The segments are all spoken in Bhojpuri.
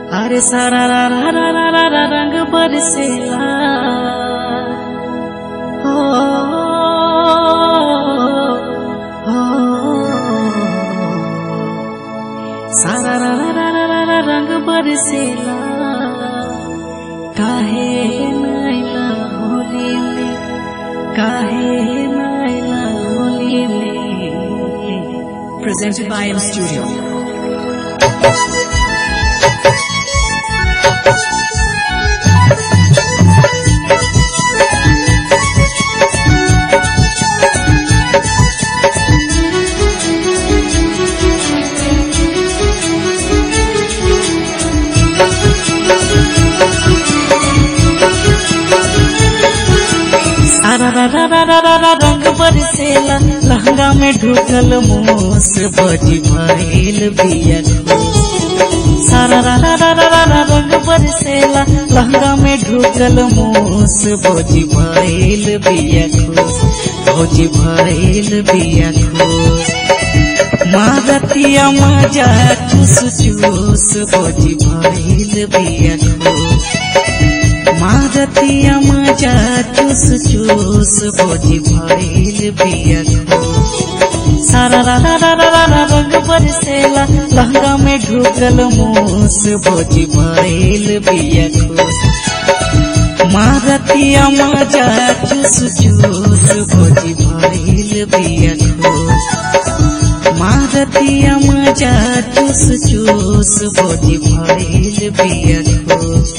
अरे सारा रा रा रा रा रा रा रंग बरसेला हो सारा रा रा रा रा रा रा रंग बरसेला काहे नैला होली में काहे नैला होली में। Presented by M Studio. सारा रा रा रा रा रा रा रंग बरसेला लहंगा में ढुकल मोस बजी भइल बिया खुश। सारा रा रा रा रा रा रंग बरसेला लहंगा में ढुकल मोस बजी भइल बिया खुश बजी भइल बिया खुश। मारतिया मजा चूस चूस बजी भइल बिया खुश। मारतिया मजा चूस चूस बोझी भइल बिया खुश। सारा रा रा रा रा रा रंग बरसेला लहंगा में ढुकल मोस बोझी भइल बिया खुश। मारतिया मजा चूस चूस बोझी भइल बिया खुश। मारतिया मजा चूस चूस बोझी भइल बिया खुश।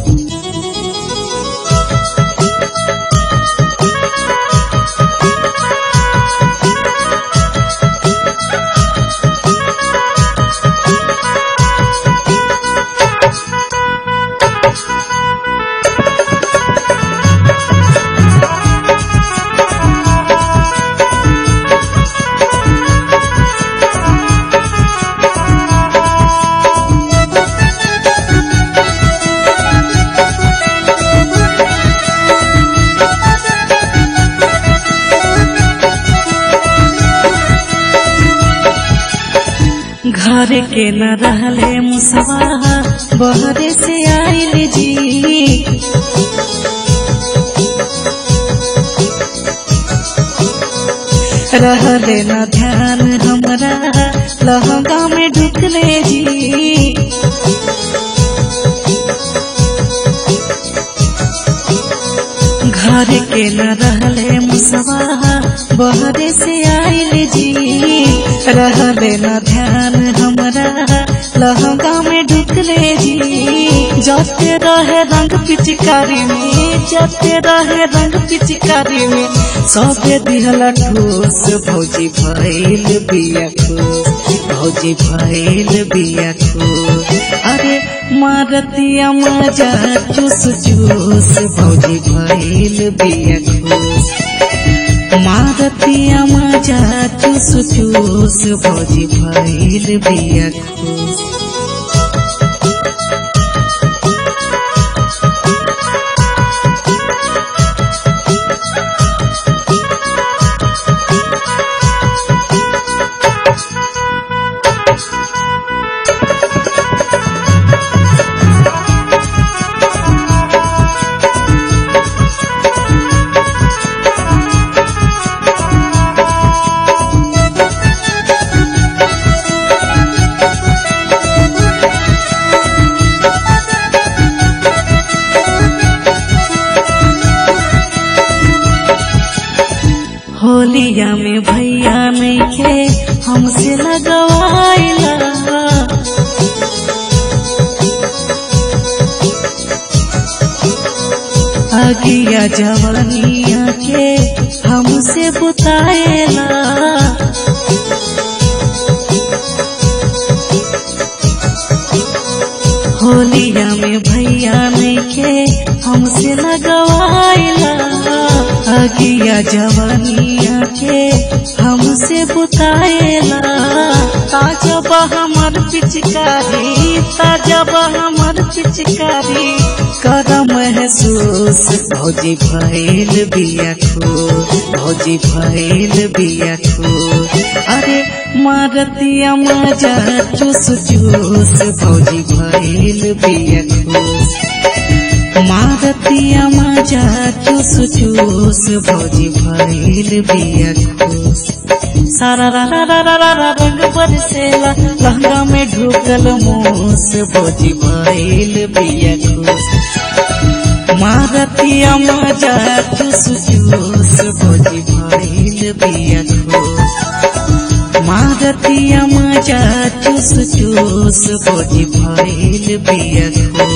घर के न रहले मुसवा बहरे से आइल जी। रहले न ध्यान हमरा लहंगा में ढुकले जी। घर के न रहले मुसवा बहरे से आइल जी। रहले न ध्यान हमरा लहंगा में ढुकले जी। जाते रहे रंग पिचकारी में जाते रहे रंग पिचकारी में सबे दिहला ठूस भौजी भइल बिया खुश भौजी भइल बिया खुश। अरे मारतिया मजा चूस चूस भौजी भइल बिया खुश। मारतिया मजा चूस चूस भौजी भइल बिया खुश। होलिया में भैया नइखे हमसे लगवाइला। अगिया जवानिया के हमसे बुताएला। होलिया में भैया नइखे हमसे लगवाइला। अगिया जवानिया के हमसे बुताएला। ताजबा हमर हमर पिचकारी ताजा बा हमर पिचकारी कर महसूस भौजी भइल बिया खो भौजी भइल बिया खो अरे मारतिया मजा चूस चूस भौजी भइल बिया खो मारतिया मजा चूस चूस भौजी भइल बिया खो सारा रा रा रा रा रा रा रंग बरसेला लहंगा में ढुकल मूस भौजी भइल बिया खो मारतिया मजा चूस चूस भौजी भइल बिया खो मारतिया मजा चूस चूस भौजी भइल बिया खो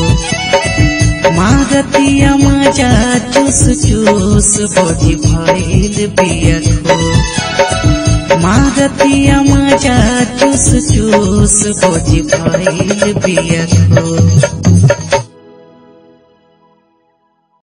मारतिया मजा चूस चूस भौजी भइल बिया खो मारतिया मजा चूस चूस भौजी भइल बिया खो।